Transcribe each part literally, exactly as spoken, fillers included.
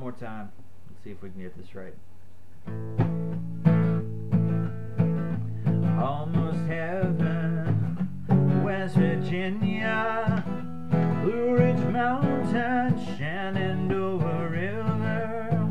more time. Let's see if we can get this right. Almost heaven, West Virginia, Blue Ridge Mountain, Shenandoah River.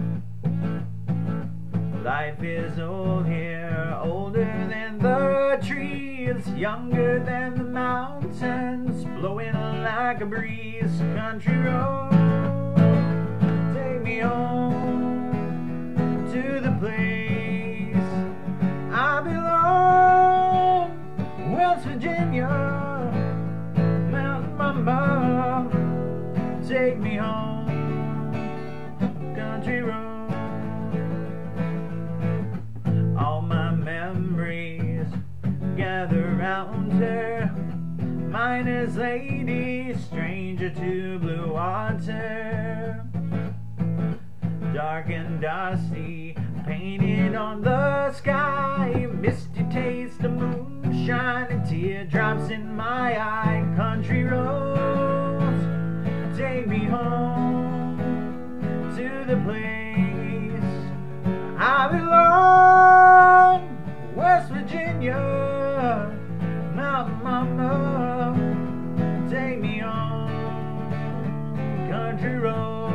Life is old here, older than the trees, younger than the mountains, blowing like a breeze. Country road, take me home to the place I belong. West Virginia, Mountain Mama, take me home. Country road. All my memories gather round her, miner's lady, stranger to blue water. Dark and dusty, painted on the sky, misty taste of moonshine and teardrops in my eye. Country roads, take me home to the place I belong. West Virginia, Mountain Mama, take me home. Country road.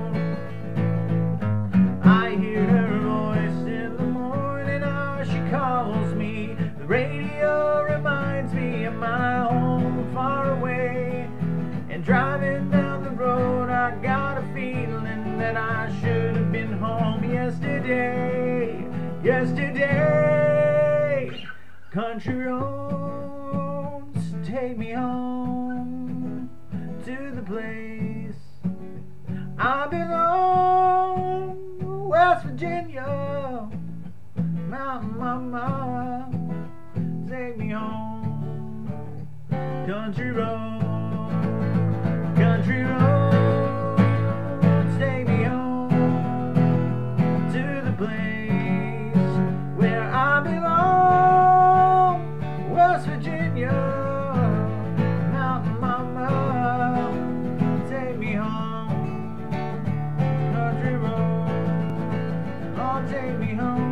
I hear her voice in the morning hour, she calls me. The radio reminds me of my home far away. And driving down the road, I got a feeling that I should have been home yesterday. Yesterday. Country roads, take me home to the place I belong. West Virginia, Mountain Mama, take me home. Country road, country road, take me home to the place where I belong. West Virginia, Mountain Mama, take me home. Country road, oh, take me home.